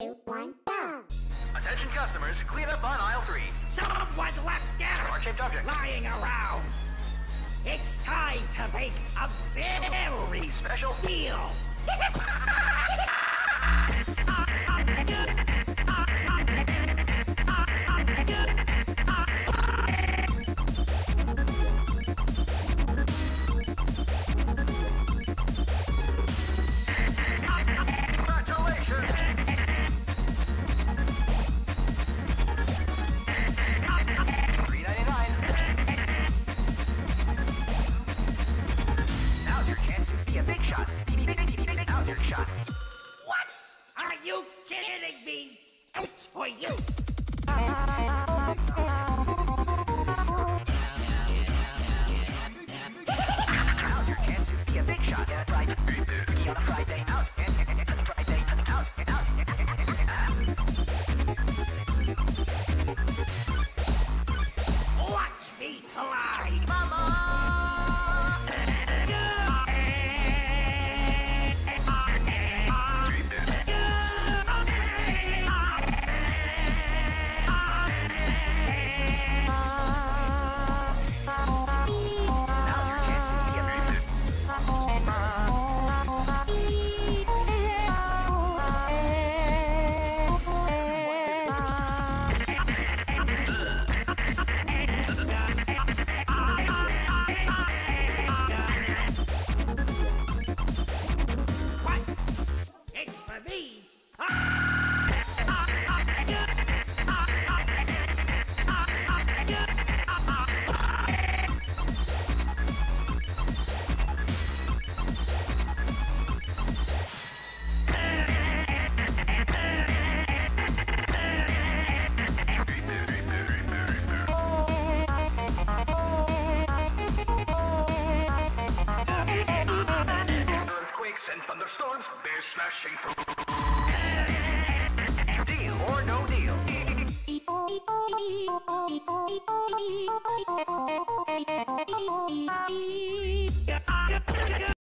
1, go! Attention customers, clean up on aisle 3. Someone left there Heart-shaped object. lying around. It's time to make a very Special deal. You kidding me? It's for you! Now's your chance to be a big shot at Friday. Ski on a Friday. Out. Friday. Out. Watch me glide! Mama! It's for me! Earthquakes and thunderstorms, they're smashing through. Deal or no deal?